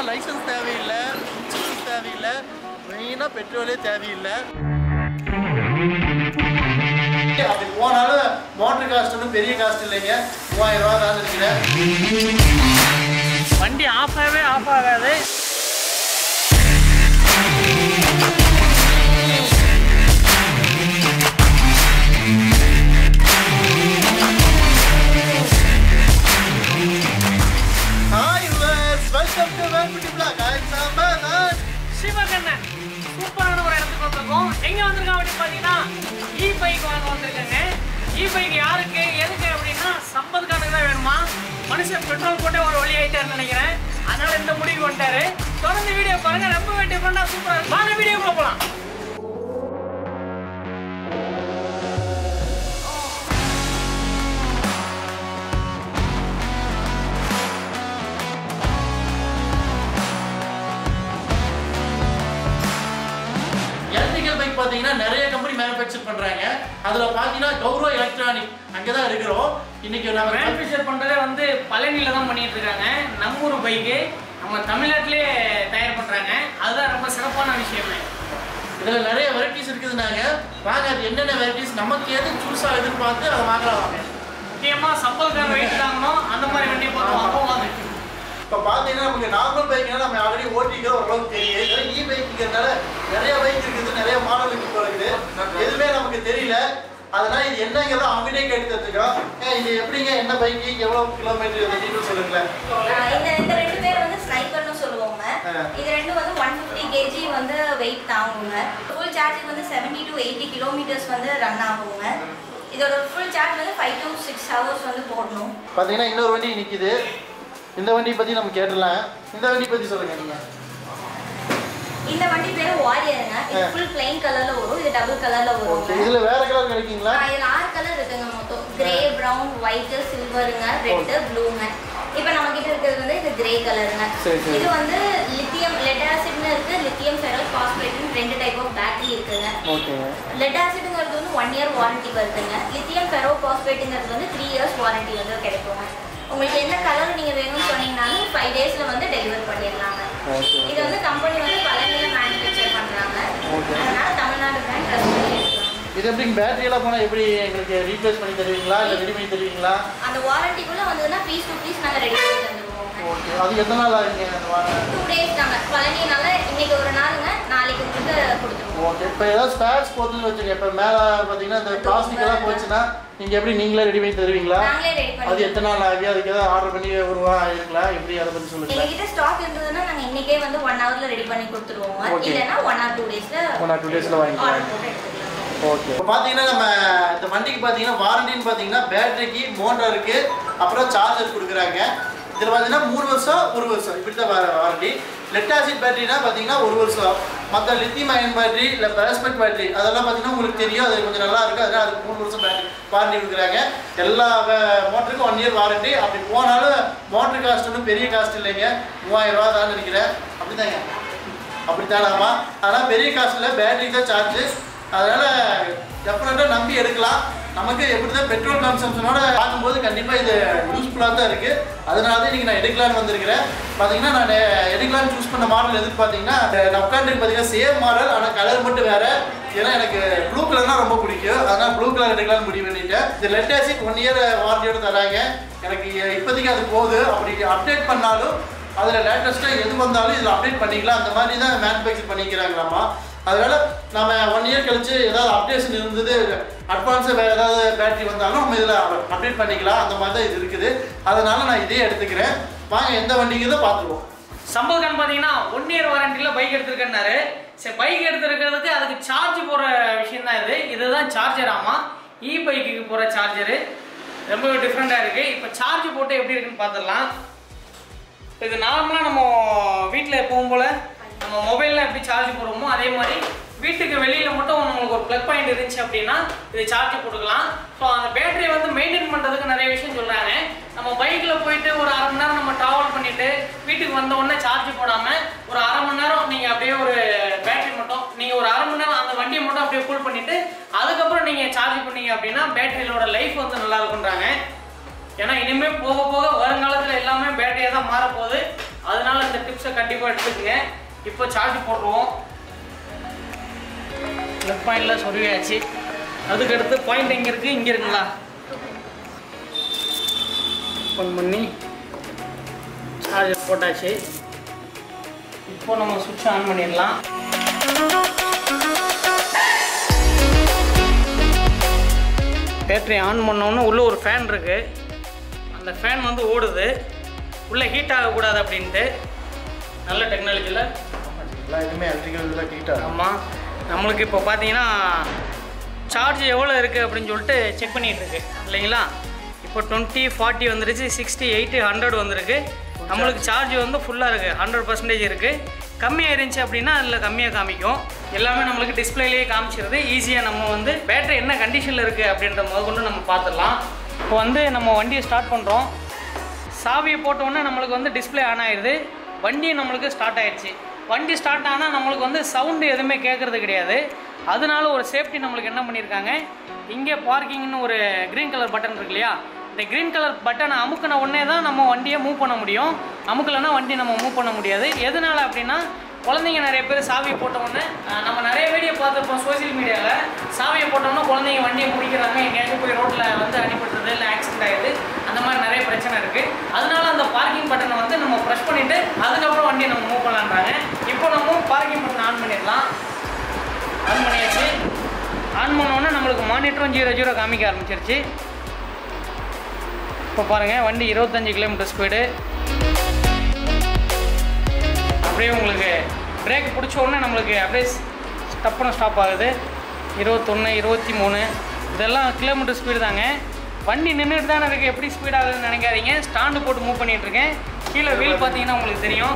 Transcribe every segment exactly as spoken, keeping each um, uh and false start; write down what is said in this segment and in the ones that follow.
Licence தேவையில்லை, insurance தேவையில்லை, மெயினாக பெட்ரோலே தேவையில்லை. அப்படி போனாலும் மோட்டர் காஸ்ட் ஒன்றும் பெரிய காஸ்ட் இல்லைங்க, மூவாயிரம் ரூபா தான் இருக்கிறேன். வண்டி ஆஃப் ஆகவே ஆஃப் ஆகாது. சிவகண்ணன் சூப்பரான ஒரு இடத்துக்கு வந்திருக்கோம். எங்க வந்திருக்கோம் அப்படின்னு பாத்தீங்கன்னா இ பைக் வாங்க வந்திருக்கேங்க. இ பைக் யாருக்கு எதுக்கு அப்படின்னா சம்பதுக்கானுக்கு தான் வேணுமா. மனுஷன் பெட்ரோல் போட்டே ஒரு வழி ஆயிட்டாருன்னு நினைக்கிறேன். அதனால இந்த முடிவு வந்துட்டாரு. தொடர்ந்து வீடியோ பாருங்க, ரொம்ப டிஃபரெண்டா சூப்பரா இருக்கும். வாங்க வீடியோக்குள்ள போலாம். பாத்தீங்கன்னா நிறைய கம்பெனி மேனுஃபேக்சர் பண்றாங்க. அதுல பாத்தீங்கன்னா கௌரவ எலக்ட்ரானிக் அங்கதான் இருக்கிறோம். இன்னைக்கு நம்ம மேனுஃபேக்சர் பண்றதே வந்து பழனியில தான் பண்ணிட்டு இருக்காங்க. நம்ம ஊர் பைக்கு நம்ம தமிழ்நாட்டிலே தயார் பண்றாங்க. அதுதான் ரொம்ப சிறப்பான விஷயமே. இதுல நிறைய வெரைட்டிஸ் இருக்குதுனாங்க. வாங்க அது என்னென்ன வெரைட்டிஸ் நமக்கு எது சூஸா எதிர்பார்த்து அதை வாங்கலாம். முக்கியமா சம்பளக்கார வெயிட் தாங்கணும் அந்த மாதிரி வண்டி போறோம். அப்போ வாங்க. இப்போ பார்த்தீங்கன்னா நமக்கு நார்மல் பைக்னா நம்ம ஆல்ரெடி ஓட்டிக்கிற ஓரளவுக்கு தெரியும். இ பைக்குங்கிறதுனால நிறைய பைக் இருக்குது, நிறைய மாடல் இருக்கு இருக்குது. எதுவுமே நமக்கு தெரியல. அதனால இது என்னங்கிறத அவங்ககிட்டே கேட்டு தெரிஞ்சுக்கிறோம். இது எப்படிங்க, என்ன பைக்கு, எவ்வளவு கிலோமீட்டர் இந்த டீட்டெயில் சொல்லுங்களேன். இந்த இந்த ரெண்டு பேர் வந்து ஸ்னைப்பர்னு சொல்லுவாங்க. இது ரெண்டும் வந்து ஒன் ஃபிஃப்டி கேஜி வந்து வெயிட் தாங்குங்க. ஃபுல் சார்ஜ் வந்து செவன்டி டு எயிட்டி கிலோமீட்டர்ஸ் வந்து ரன் ஆகுங்க. இதோட ஃபுல் சார்ஜ் வந்து ஃபைவ் டு சிக்ஸ் ஹவர்ஸ் வந்து போடணும். பார்த்தீங்கன்னா இன்னொரு வண்டி நிற்கிது. இந்த வண்டியை பற்றி நம்ம கேட்டலாம். இந்த வண்டி பற்றி சொல்லுங்க நீங்க. இந்த வண்டி பேரு வாரியருங்க. இது ஃபுல் ப்ளைன் கலர்ல வரும், இது டபுள் கலர்ல வரும். இதுல வேற கலர் கிடைக்குங்களா? இதுல ஆறு கலர் இருக்குங்க மொத்தம். கிரே, பிரவுன், ஒயிட், சில்வருங்க, ரெட், ப்ளூங்க. இப்போ நம்ம கிட்ட இருக்கிறது வந்து இது கிரே கலருங்க. இது வந்து லித்தியம் லெட் ஆசிட்னு இருக்கு, லித்தியம் ஃபெரல் பாஸ்பேட்னு ரெண்டு டைப் ஆஃப் பேட்டரி இருக்குங்க. ஓகே. லெட் ஆசிட்ங்கிறது வந்து ஒன் இயர் வாரண்டி வருதுங்க. லித்தியம் ஃபெரோ பாஸ்பேட்ங்கிறது வந்து த்ரீ இயர்ஸ் வாரண்டி வந்து கிடைக்குங்க. உங்களுக்கு என்ன கலர் நீங்க வேணும்னு சொன்னீங்கன்னாலும் ஃபைவ் டேஸ்ல வந்து டெலிவர் பண்ணிடலாங்க. இது வந்து கம்பெனி வந்து பழனியில மேனுஃபேக்சர் பண்றாங்க. அதனால தமிழ்நாடு பிராண்ட் ட்ரஸ்ட் பண்ணி எடுக்கலாம். இது எப்படி பேட்டரி எல்லாம் போனா எப்படி எங்களுக்கு ரீப்ளேஸ் பண்ணி தருவீங்களா இல்ல ரெடி பண்ணி தருவீங்களா? அந்த வாரண்டிக்குள்ள வந்ததுன்னா பீஸ் டு பீஸ் நாங்க ரெடி பண்ணி தந்துருவோம். ஓகே. அது எத்தனை நாள் ஆகுங்க அந்த வாரண்டி? டூ டேஸ் தாங்க. பழனினால இன்னைக்கு ஒரு நாளுங்க, நாளைக்கு உங்களுக்கு கொடுத்துருவோம். ஓகே. இப்போ ஏதாவது ஸ்பேர்ஸ் போட்டுன்னு வச்சுங்க. இப்போ மேல பாத்தீங்கன்னா இந்த பிளாஸ்டிக் எல்லாம் போச்சுன்னா நீங்க எப்படி நீங்களே ரெடி பண்ணி தருவீங்களா? நாங்களே ரெடி பண்ணி. அது எத்தனை நாள் ஆகி அதுக்கு ஏதாவது ஆர்டர் பண்ணி ஒரு வாரம் ஆயிருங்களா? எப்படி அதை பத்தி சொல்லுங்க. எங்ககிட்ட ஸ்டாக் இருந்ததுன்னா நாங்க இன்னைக்கே வந்து ஒன் ஹவர்ல ரெடி பண்ணி கொடுத்துருவோம். இல்லைன்னா ஒன் ஆர் டூ டேஸ்ல ஒன் ஆர் டூ டேஸ்ல வாங்கிக்கலாம். ஓகே. இப்போ பார்த்தீங்கன்னா நம்ம இந்த வண்டிக்கு பார்த்தீங்கன்னா வாரண்டின்னு பார்த்தீங்கன்னா பேட்டரிக்கு, மோட்டருக்கு, அப்புறம் சார்ஜர் கொடுக்குறாங்க. இதில் பார்த்தீங்கன்னா மூணு வருஷம் ஒரு வருஷம் இப்படி தான் வாரண்டி. லெட் ஆசிட் பேட்டரினா பார்த்தீங்கன்னா ஒரு வருஷம். மற்ற லித்தியம் அயன் பேட்டரி இல்லை பெராஸ்பெட் பேட்டரி அதெல்லாம் பார்த்தீங்கன்னா உங்களுக்கு தெரியும், அது கொஞ்சம் நல்லா இருக்குது. அதனால் அதுக்கு மூணு வருஷம் பேட்டரி வாரண்டி கொடுக்குறாங்க. எல்லா மோட்டருக்கும் ஒன் இயர் வாரண்டி. அப்படி போனாலும் மோட்டர் காஸ்ட் ஒன்றும் பெரிய காஸ்ட் இல்லைங்க, மூவாயிரம் ரூபா தான் நினைக்கிறேன். அப்படி தாங்க, அப்படித்தானாமா. ஆனால் பெரிய காஸ்ட் இல்லை, பேட்டரிக்கு தான் சார்ஜு. அதனால் டெஃபினட்டாக நம்பி எடுக்கலாம். நமக்கு எப்படி தான் பெட்ரோல் கன்சம்ஷனோட பார்க்கும்போது கண்டிப்பாக இது யூஸ்ஃபுல்லாக தான் இருக்குது. அதனால தான் இன்றைக்கி நான் எடுக்கலான்னு வந்திருக்கிறேன். பார்த்தீங்கன்னா நான் எடுக்கலான்னு சூஸ் பண்ண மாடல் எதுக்கு பார்த்தீங்கன்னா நான் உட்காந்துருக்கு பார்த்தீங்கன்னா சேம் மாடல், ஆனால் கலர் மட்டும் வேறு. ஏன்னா எனக்கு ப்ளூ கலர்னால் ரொம்ப பிடிக்கும். அதனால் ப்ளூ கலர் எடுக்கலான்னு முடிவு பண்ணிட்டேன். இது லெட் ஆசிட் ஒன் இயர் வாரண்டியோட தராங்க. எனக்கு இப்போதைக்கு அது போகுது. அப்படி அப்டேட் பண்ணாலும் அதில் லேட்டஸ்ட்டாக எது வந்தாலும் இதில் அப்டேட் பண்ணிக்கலாம். அந்த மாதிரி தான் மேனுஃபேக்சர் பண்ணிக்கிறாங்களாமா. அதனால் நம்ம ஒன் இயர் கழிச்சு ஏதாவது அப்டேஷன் இருந்தது, அட்வான்ஸாக வேறு ஏதாவது பேட்டரி வந்தாலும் நம்ம இதில் அப்டேட் பண்ணிக்கலாம். அந்த மாதிரி தான் இது இருக்குது. அதனால் நான் இதே எடுத்துக்கிறேன். வாங்க எந்த வண்டிங்கிறத பார்த்துருவோம். சம்பதுக்கான் பார்த்தீங்கன்னா ஒன் இயர் வாரண்டியில் பைக் எடுத்துருக்கேன்னாரு. சரி, பைக் எடுத்துருக்கிறதுக்கு அதுக்கு சார்ஜ் போகிற விஷயம் தான் இது. இதுதான் சார்ஜர். ஆமாம், இ பைக்குக்கு போகிற சார்ஜரு ரொம்ப டிஃப்ரெண்ட்டாக இருக்குது. இப்போ சார்ஜ் போட்டு எப்படி இருக்குன்னு பார்த்துடலாம். இது நார்மலாக நம்ம வீட்டில் எப்பவும் போல் நம்ம மொபைலில் எப்படி சார்ஜ் போடுறோமோ அதே மாதிரி வீட்டுக்கு வெளியில் மட்டும் உங்களுக்கு ஒரு ப்ளக் பாயிண்ட் இருந்துச்சு அப்படின்னா இது சார்ஜ் போட்டுக்கலாம். ஸோ அந்த பேட்டரியை வந்து மெயின்டைன் பண்ணுறதுக்கு நிறைய விஷயம் சொல்கிறாங்க. நம்ம பைக்கில் போயிட்டு ஒரு அரை மணி நேரம் நம்ம ட்ராவல் பண்ணிவிட்டு வீட்டுக்கு வந்த உடனே சார்ஜ் போடாமல் ஒரு அரை மணி நேரம் நீங்கள் அப்படியே ஒரு பேட்டரி மட்டும் நீங்கள் ஒரு அரை மணி நேரம் அந்த வண்டியை மட்டும் அப்படியே ஃபுல் பண்ணிவிட்டு அதுக்கப்புறம் நீங்கள் சார்ஜ் பண்ணீங்க அப்படின்னா பேட்டரியோட லைஃப் வந்து நல்லா இருக்குன்றாங்க. ஏன்னா இனிமேல் போக போக வருங்காலத்தில் எல்லாமே பேட்டரியாக தான் மாறப்போகுது. அதனால இந்த டிப்ஸை கண்டிப்பாக எடுத்துக்கங்க. இப்போ சார்ஜ் போடுவோம். லெஃப்ட் பாயிண்டில் சொருவியாச்சு. அதுக்கடுத்து பாயிண்ட் எங்கே இருக்குது? இங்கே இருக்குங்களா? ஓப்பன் பண்ணி சார்ஜர் போட்டாச்சு. இப்போ நம்ம சுவிட்ச் ஆன் பண்ணிடலாம். பேட்டரி ஆன் பண்ணோன்னே உள்ளே ஒரு ஃபேன் இருக்குது. அந்த ஃபேன் வந்து ஓடுது. உள்ளே ஹீட் ஆகக்கூடாது அப்படின்ட்டு. நல்ல டெக்னாலஜியில் எதுவுமே எலக்ட்ரிக்கல் ஹீட் ஆகும். ஆமாம். நம்மளுக்கு இப்போ பார்த்தீங்கன்னா சார்ஜ் எவ்வளோ இருக்குது அப்படின்னு சொல்லிட்டு செக் பண்ணிகிட்டு இருக்கு இல்லைங்களா? இப்போ டுவெண்ட்டி ஃபார்ட்டி வந்துருச்சு, சிக்ஸ்டி எயிட்டி ஹண்ட்ரட் வந்துருக்கு. நம்மளுக்கு சார்ஜ் வந்து ஃபுல்லாக இருக்குது, ஹண்ட்ரட் பர்சன்டேஜ் இருக்குது. கம்மியாக இருந்துச்சு அப்படின்னா அதில் கம்மியாக காமிக்கும். எல்லாமே நம்மளுக்கு டிஸ்பிளேலேயே காமிச்சிருது. ஈஸியாக நம்ம வந்து பேட்டரி என்ன கண்டிஷனில் இருக்குது அப்படின்ற முத கொண்டு நம்ம பார்த்துடலாம். இப்போ வந்து நம்ம வண்டியை ஸ்டார்ட் பண்ணுறோம். சாவியை போட்டோன்னே நம்மளுக்கு வந்து டிஸ்பிளே ஆன் ஆயிடுது. வண்டியும் நம்மளுக்கு ஸ்டார்ட் ஆயிடுச்சு. வண்டி ஸ்டார்ட் ஆனால் நம்மளுக்கு வந்து சவுண்டு எதுவுமே கேட்குறது கிடையாது. அதனால ஒரு சேஃப்டி நம்மளுக்கு என்ன பண்ணியிருக்காங்க, இங்கே பார்க்கிங்னு ஒரு க்ரீன் கலர் பட்டன் இருக்கு இல்லையா? இந்த க்ரீன் கலர் பட்டனை அமுக்கின உடனே தான் நம்ம வண்டியை மூவ் பண்ண முடியும். அமுக்கலைன்னா வண்டி நம்ம மூவ் பண்ண முடியாது. எதனால அப்படின்னா குழந்தைங்க நிறைய பேர் சாவியை போட்டோன்னே, நம்ம நிறைய வீடியோ பார்த்துருப்போம் சோசியல் மீடியாவில். சாவியை போட்டோன்னா குழந்தைங்க வண்டியை முடிக்கிறாங்க, எங்கேயாச்சும் போய் ரோட்டில் வந்து அடிபட்டுறது, இல்லை ஆக்சிடென்ட் ஆகிடுது, அந்த மாதிரி நிறைய பிரச்சனை இருக்குது. அதனால அந்த பார்க்கிங் பட்டனை வந்து நம்ம ப்ரெஸ் பண்ணிவிட்டு அதுக்கப்புறம் வண்டியை நம்ம மூவ் பண்ணலான்றாங்க. இப்போ நம்ம பார்க்கிங் பட்டன் ஆன் பண்ணிடலாம். ஆன் பண்ணியாச்சு. ஆன் பண்ணோன்னே நம்மளுக்கு மானிட்டரும் ஜீரோ ஜீரோ காமிக்க ஆரம்பிச்சிருச்சு. இப்போ பாருங்கள், வண்டி இருபத்தஞ்சி கிலோமீட்டர் ஸ்பீடு. அப்படியே உங்களுக்கு பிரேக் பிடிச்ச உடனே நம்மளுக்கு அப்படியே ஸ்டப்புன்னு ஸ்டாப் ஆகுது. இருபத்தொன்று இருபத்தி மூணு இதெல்லாம் கிலோமீட்டர் ஸ்பீடு தாங்க. வண்டி நின்றுட்டு தானே இருக்குது, எப்படி ஸ்பீட் ஆகுதுன்னு நினைக்காதீங்க. ஸ்டாண்டு போட்டு மூவ் பண்ணிகிட்ருக்கேன். கீழே வீல் பார்த்தீங்கன்னா உங்களுக்கு தெரியும்.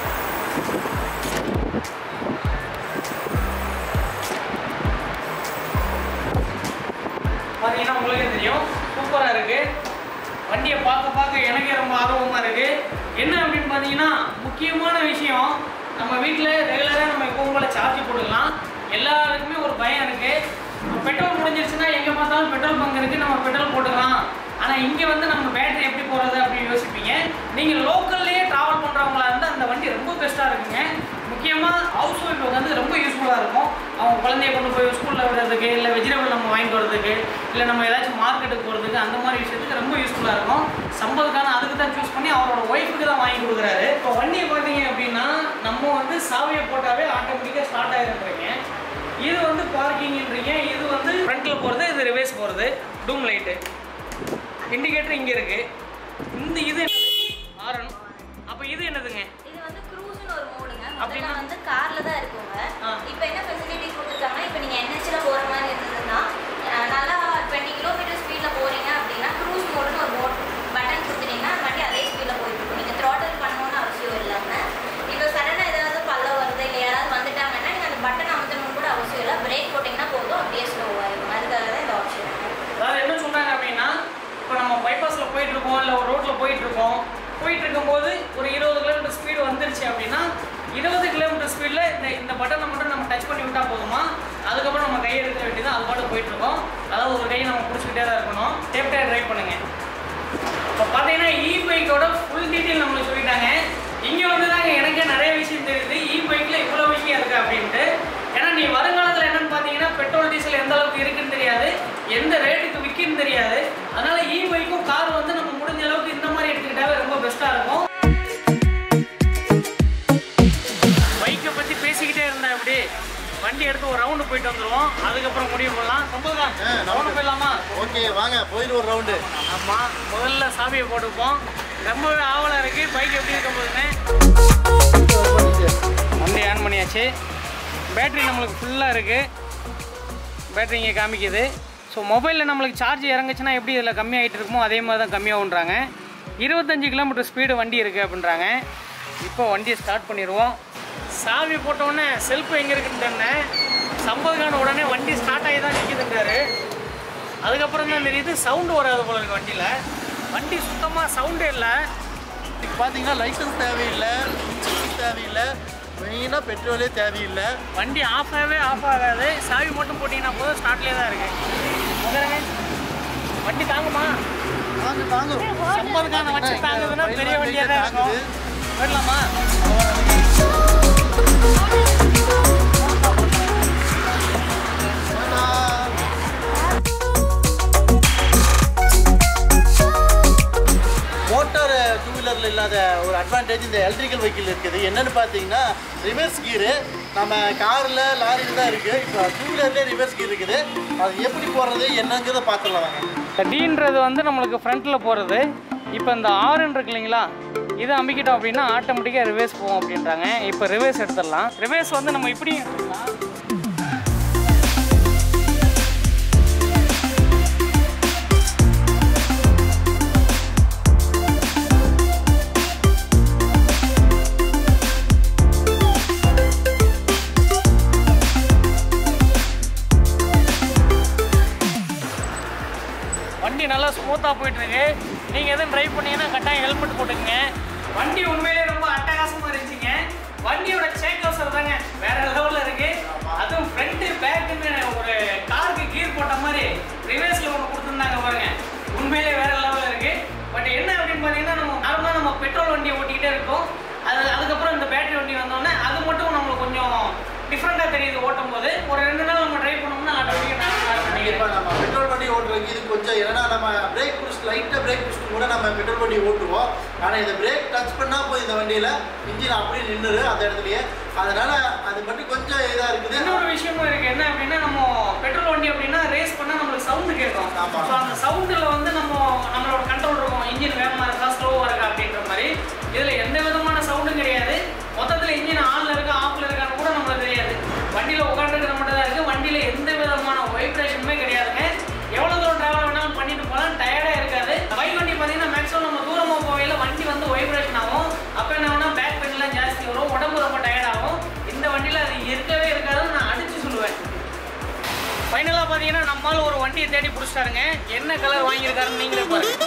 பார்த்தீங்கன்னா உங்களுக்கே தெரியும், சூப்பராக இருக்குது. வண்டியை பார்க்க பார்க்க எனக்கே ரொம்ப ஆர்வமாக இருக்குது. என்ன அப்படின்னு பார்த்தீங்கன்னா, முக்கியமான விஷயம், நம்ம வீட்டில் ரெகுலராக நம்ம எப்பவும் போல் சார்ஜ் போட்டுக்கலாம். எல்லாருக்குமே ஒரு பயம் இருக்குது. பெட்ரோல் முடிஞ்சிருச்சுன்னா எங்கே பார்த்தாலும் பெட்ரோல் பங்க் இருக்குது, நம்ம பெட்ரோல் போட்டுக்கலாம். ஆனால் இங்கே வந்து நம்ம பேட்டரி எப்படி போகிறது அப்படின்னு யோசிப்பீங்க. நீங்கள் லோக்கல்லையே ட்ராவல் பண்ணுறவங்களா இருந்தால் அந்த வண்டி ரொம்ப பெஸ்ட்டாக இருக்குங்க. முக்கியமாக ஹவுஸ் ஒய்ஃபுக்கு வந்து ரொம்ப யூஸ்ஃபுல்லாக இருக்கும். அவங்க குழந்தைய கொண்டு போய் ஸ்கூலில் விடுறதுக்கு, இல்லை வெஜிடபிள் நம்ம வாங்கிட்டு வரதுக்கு, இல்லை நம்ம ஏதாச்சும் மார்க்கெட்டுக்கு போகிறதுக்கு, அந்த மாதிரி விஷயத்துக்கு ரொம்ப யூஸ்ஃபுல்லாக இருக்கும். சம்பதுக்கான அதுக்கு தான் சூஸ் பண்ணி அவரோட ஒய்ஃபுக்கு தான் வாங்கி கொடுக்குறாரு. இப்போ வண்டியை பார்த்தீங்க அப்படின்னா நம்ம வந்து சாவியை போட்டாவே ஆட்டோமேட்டிக்காக ஸ்டார்ட் ஆகிருக்கிறீங்க. இது வந்து பார்க்கிங்ன்றீங்க, இது வந்து ஃப்ரண்ட்டில் போகிறது, இது ரிவர்ஸ் போகிறது. டூம் லைட்டு, இண்டிகேட்டர் இங்கே இருக்குது. இந்த இது ஆரன். அப்போ இது என்னதுங்க? இது வந்து க்ரூஸ்னு ஒரு மோடுங்க. அப்படின்னா வந்து கார்ல தான் இருக்குங்க. இப்போ என்ன ஃபெசிலிட்டிஸ் கொடுத்துருக்காங்கன்னா, இப்போ நீங்கள் என்ஹெச்ல போகிற மாதிரி இருந்ததுன்னா, நல்லா டுவெண்ட்டி கிலோமீட்டர் ஸ்பீடில் போகிறீங்க அப்படின்னா க்ரூஸ் மோடுன்னு ஒரு மோட் பட்டன் கொடுத்துட்டீங்கன்னா வண்டி அதே ஸ்பீடில் போயிட்டு இருக்கும். நீங்கள் த்ராட்டல் பண்ணணும்னு அவசியம் இல்லாமல், இப்போ சடனாக ஏதாவது பல்ல வருது, இல்லை யாராவது வந்துட்டாங்கன்னா நீங்கள் அந்த பட்டன் அமுத்தணும்னு கூட அவசியம் இல்லை. பிரேக் போட்டிங்கன்னா போதும், அப்படியே ஸ்லோ ஆகிடும். அதுக்காக தான் இந்த ஆப்ஷன். அதாவது என்ன சொல்கிறாங்க அப்படின்னா, இப்போ நம்ம பைபாஸில் போயிட்டுருக்கோம், இல்லை ஒரு ரோட்டில் போயிட்டுருக்கோம். போயிட்டு இருக்கும்போது ஒரு இருபது கிலோமீட்டர் ஸ்பீடு வந்துருச்சு அப்படின்னா, இருபது கிலோமீட்டர் ஸ்பீடில் இந்த இந்த பட்டனை மட்டும் நம்ம டச் பண்ணி விட்டால் போதுமா, அதுக்கப்புறம் நம்ம கை எடுக்க வேண்டியது, அது பாட்டு போயிட்டுருக்கோம். அதாவது ஒரு கையை நம்ம பிடிச்சிக்கிட்டே தான் இருக்கணும். சேஃப்டியாக ட்ரைவ் பண்ணுங்கள். இப்போ பார்த்தீங்கன்னா இ பைக்கோட ஃபுல் டீட்டெயில் நம்மளுக்கு சொல்லிட்டாங்க. இங்கே வந்து தாங்க எனக்கே நிறைய விஷயம் தெரியுது, இ பைக்கில் இவ்வளோ விஷயம் இருக்குது அப்படின்ட்டு. ஏன்னா நீ வருங்காலத்தில் என்னென்னு பார்த்தீங்கன்னா, பெட்ரோல் டீசல் எந்த அளவுக்கு இருக்குன்னு தெரியாது, எந்த ரேட்டுக்கு விற்கின்னு தெரியாது. அதனால இ பைக்கும் கார் வந்து நம்ம முடிஞ்ச அளவுக்கு இந்த மாதிரி எடுத்துக்கிட்டாவே ரொம்ப பெஸ்ட்டாக இருக்கும். பைக்கை பற்றி பேசிக்கிட்டே இருந்தேன். அப்படி வண்டி எடுத்து ஒரு ரவுண்டு போயிட்டு வந்துடுவோம், அதுக்கப்புறம் முடிவு பண்ணலாம். ரொம்ப தான் ரவுண்டு போயிடலாமா? ஓகே, வாங்க போயிட்டு ஒரு ரவுண்டு. ஆமாம், முதல்ல சாவியை போட்டுப்போம். ரொம்பவே ஆவலாக இருக்குது பைக் எப்படி இருக்க போதுன்னு. வண்டி ஆன் பண்ணியாச்சு. பேட்ரி நம்மளுக்கு ஃபுல்லாக இருக்குது. பேட்ரி இங்கே காமிக்குது. ஸோ மொபைலில் நம்மளுக்கு சார்ஜ் இறங்குச்சுன்னா எப்படி இதில் கம்மியாகிட்டு இருக்குமோ அதே மாதிரி தான் கம்மியாகுன்றாங்க. இருபத்தஞ்சி கிலோமீட்டர் ஸ்பீடு வண்டி இருக்குது அப்படின்றாங்க. இப்போ வண்டியை ஸ்டார்ட் பண்ணிடுவோம். சாவி போட்டோடனே செல்ஃபு எங்கே இருக்குன்னு சொன்னேன். சம்பதுக்கான உடனே வண்டி ஸ்டார்ட் ஆகி தான் நிற்கிதுன்றாரு. அதுக்கப்புறம் தான் தெரியுது சவுண்டு வராது போல இருக்குது வண்டியில். வண்டி சுத்தமாக சவுண்டே இல்லை. இதுக்கு பார்த்தீங்கன்னா லைசன்ஸ் தேவையில்லை, இன்சூரன்ஸ் தேவையில்லை, மெயினாக பெட்ரோலே தேவையில்லை. வண்டி ஆஃப் ஆகவே ஆஃப் ஆகாது. சாவி மட்டும் போட்டிங்கன்னா போதும், ஸ்டார்ட்லேயே தான் இருக்குது. முதல்ல வண்டி தாங்குமா? தாங்கு தாங்கு சம்பதுக்கான வச்சு தாங்குதுன்னா பெரிய வண்டியாக தான் இருக்கும். போயிடலாமா? மோட்டார் டூ வீலரில் இல்லாத ஒரு அட்வான்டேஜ் இந்த எலக்ட்ரிக்கல் வெஹிக்கிள் இருக்குது. என்னென்னு பார்த்தீங்கன்னா ரிவர்ஸ் கீரு நம்ம காரில் லாரியில் தான் இருக்குது. இப்போ டூ வீலர்லேயே ரிவர்ஸ் கீர் இருக்குது. அது எப்படி போடுறது என்னங்கிறத பார்த்துடலாம் வாங்க. டீன்றது வந்து நம்மளுக்கு ஃப்ரண்ட்டில் போகிறது. இப்போ இந்த ஆறுன்னு இருக்கு இல்லைங்களா, இதை அம்பிக்கிட்டோம் அப்படின்னா ஆட்டோமேட்டிக்காக ரிவர்ஸ் போகும் அப்படின்றாங்க. இப்போ ரிவர்ஸ் எடுத்துடலாம். ரிவர்ஸ் வந்து நம்ம இப்படி எடுத்துக்கலாம். வண்டி நல்லா ஸ்மூத்தாக போயிட்டுருக்கு. நீங்கள் எதுவும் ட்ரைவ் பண்ணீங்கன்னா கட்டாயம் ஹெல்மெட் போட்டுக்கங்க. வண்டி உண்மையிலே ரொம்ப அட்டகாசமாக இருந்துச்சுங்க. வண்டியோட சேக் ஹவுசர் தாங்க வேற லெவலில் இருக்கு. அதுவும் ஃப்ரண்ட்டு பேக்குன்னு ஒரு காருக்கு கீர் போட்ட மாதிரி ரிவர்ஸில் ஒன்று கொடுத்துருந்தாங்க பாருங்க. உண்மையிலே வேற லெவலில் இருக்கு. பட் என்ன அப்படின்னு பார்த்தீங்கன்னா நம்ம நார்மலாக நம்ம பெட்ரோல் வண்டியை ஓட்டிக்கிட்டே இருக்கோம். அது அதுக்கப்புறம் இந்த பேட்டரி வண்டி வந்தோடனே அது மட்டும் நம்மளுக்கு கொஞ்சம் டிஃப்ரெண்ட்டாக தெரியுது ஓட்டும் போது. ஒரு ரெண்டு நாள் நம்ம ட்ரைவ் பண்ணோம்னா ஆட்டோமேட்டிக்காக இப்போ நம்ம பெட்ரோல் வண்டி ஓட்டுறதுக்கு இது கொஞ்சம் என்னன்னா நம்ம பிரேக் புஷ் லைட்டாக பிரேக் புஷ் கூட நம்ம பெட்ரோல் வண்டி ஓட்டுவோம். ஆனால் இந்த பிரேக் டச் பண்ணால் போய் இந்த வண்டியில் இன்ஜின் அப்படியே நின்றுரு அந்த இடத்துலயே. அதனால அது மட்டும் கொஞ்சம் இதாக இருக்குது. இன்னொரு விஷயமும் இருக்கு. என்ன அப்படின்னா நம்ம பெட்ரோல் வண்டி அப்படின்னா ரேஸ் பண்ணால் நம்மளுக்கு சவுண்டு கேட்கும். ஸோ அந்த சவுண்டில் வந்து நம்ம நம்மளோட கண்ட்ரோல் இருக்கும். இன்ஜின் வேகமாக இருக்கா ஸ்லோவாக இருக்கா அப்படின்ற மாதிரி. இதில் எந்த விதமான சவுண்டும் கிடையாது. மொத்தத்தில் இன்ஜின் ஆனில் இருக்கா ஆஃபில் இருக்கான்னு கூட நம்மளுக்கு தெரியாது. வண்டியில் உட்காந்துருக்கிற மட்டும் தான் இருக்குது. வண்டியில் எந்த விதமான வைப்ரேஷனுமே கிடையாதுங்க. எவ்வளோ தூரம் ட்ராவல் வேணாலும் பண்ணிட்டு போகலாம். டயர்டாக இருக்காது. பைக் வண்டி பார்த்தீங்கன்னா மேக்ஸிமம் நம்ம தூரமாக போகையில் வண்டி வந்து வைப்ரேஷன் ஆகும். அப்போ என்ன ஆகும்னா பேக் பெயின்லாம் ஜாஸ்தி வரும். உடம்பு ரொம்ப டயர்ட் ஆகும். இந்த வண்டியில் அது இருக்கவே இருக்காதுன்னு நான் அடித்து சொல்லுவேன். ஃபைனலாக பார்த்தீங்கன்னா நம்மளால ஒரு வண்டியை தேடி பிடிச்சிட்டாருங்க. என்ன கலர் வாங்கியிருக்காருன்னு நீங்களே பாருங்க.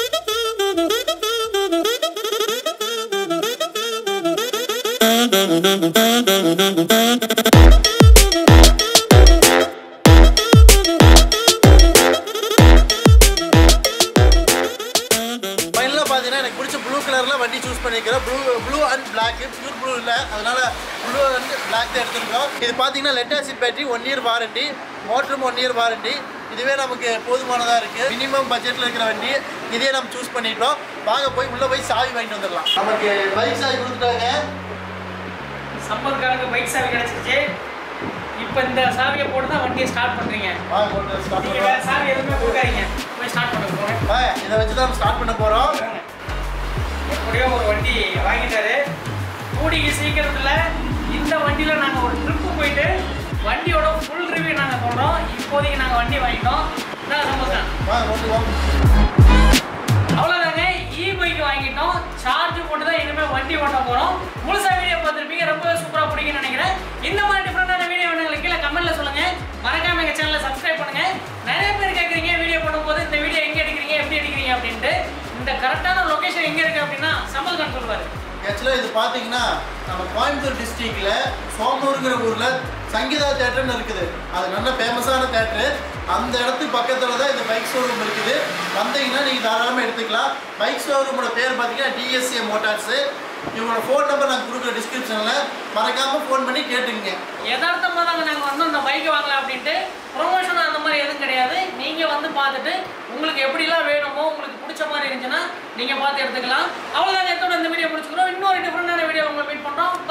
ஃபைனலாக பார்த்தீங்கன்னா எனக்கு பிடிச்ச ப்ளூ கலரில் வண்டி சூஸ் பண்ணிக்கிறோம். Blue blue and black pure blue இல்லை, அதனால ப்ளூ அண்ட் பிளாக் தான் எடுத்துருக்கோம். இது பார்த்தீங்கன்னா lead acid battery, one year warranty, மோட்டரும் ஒன் இயர் வாரண்டி. இதுவே நமக்கு போதுமானதாக இருக்குது. மினிமம் பட்ஜெட்டில் இருக்கிற வண்டி இதே நம்ம சூஸ் பண்ணிட்டோம். வாங்க போய் உள்ளே போய் சாவி வாங்கிட்டு வந்துடலாம். நமக்கு பைக் சாவி கொடுத்துட்டாங்க. சம்பத்காரங்க பைக் சாவி கிடச்சிருச்சு. இப்போ இந்த சாவியை போட்டு தான் வண்டியை ஸ்டார்ட் பண்ணுறீங்க. வாங்க போட்டு ஸ்டார்ட் நீங்கள் வேறு சாவி எதுவுமே கொடுக்காதீங்க. போய் ஸ்டார்ட் பண்ண போகிறேன். ஆ இதை வச்சு தான் நம்ம ஸ்டார்ட் பண்ண போகிறோம். எப்படியோ ஒரு வண்டி வாங்கிட்டாரு. கூடிய சீக்கிரத்தில் இந்த வண்டியில் நாங்கள் ஒரு ட்ரிப்பு போயிட்டு வண்டியோட ஃபுல் ரிவ்யூ நாங்கள் சொல்கிறோம். இப்போதைக்கு நாங்கள் வண்டி வாங்கிட்டோம். இதான் சம்பத்தான். வாங்க போட்டு வாங்க. அவ்வளோதாங்க, இ பைக் வாங்கிட்டோம். சார்ஜ் போட்டு தான் இனிமேல் வண்டி ஓட்ட போகிறோம். முழுசாக வீடியோ பார்த்துருப்பீங்க. ரொம்பவே சூப்பராக பிடிக்குன்னு நினைக்கிறேன். இந்த மாதிரி டிஃப்ரெண்டான வீடியோ வேணுங்களுக்கு கீழே கமெண்ட்டில் சொல்லுங்கள். மறக்காம எங்கள் சேனலை சப்ஸ்கிரைப் பண்ணுங்கள். நிறைய பேர் கேட்குறீங்க வீடியோ பண்ணும்போது இந்த வீடியோ எங்கே எடுக்கிறீங்க எப்படி எடுக்கிறீங்க அப்படின்ட்டு. இந்த கரெக்டான லொக்கேஷன் எங்கே இருக்குது அப்படின்னா சம்பத்கான் சொல்லுவார். ஆக்சுவலாக இது பார்த்தீங்கன்னா நம்ம கோயம்புத்தூர் டிஸ்ட்ரிக்டில் சோமூருங்கிற ஊரில் சங்கீதா தேட்டர்னு இருக்குது. அது நல்ல ஃபேமஸான தேட்டரு. அந்த இடத்துக்கு பக்கத்தில் தான் இந்த பைக் ஷோரூம் இருக்குது. வந்தீங்கன்னா நீங்கள் தாராளமாக எடுத்துக்கலாம். பைக் ஷோரூமோட பேர் பார்த்தீங்கன்னா டிஎஸ்ஏ மோட்டார்ஸு. இவங்களோட ஃபோன் நம்பர் நாங்கள் கொடுக்குற டிஸ்கிரிப்ஷனில் மறக்காமல் ஃபோன் பண்ணி கேட்டுங்க. யதார்த்தமாக தாங்க நாங்கள் வந்து அந்த பைக்கை வாங்கலாம் அப்படின்ட்டு. ப்ரொமோஷன் அந்த மாதிரி எதுவும் கிடையாது. நீங்கள் வந்து பார்த்துட்டு உங்களுக்கு எப்படிலாம் வேணுமோ உங்களுக்கு பிடிச்ச மாதிரி இருந்துச்சுன்னா நீங்கள் பார்த்து எடுத்துக்கலாம். அவ்வளோதான். எத்தோட இந்த வீடியோ முடிச்சுக்கிறோம். இன்னொரு டிஃப்ரெண்டான வீடியோ உங்களை மீட் பண்ணுறோம்.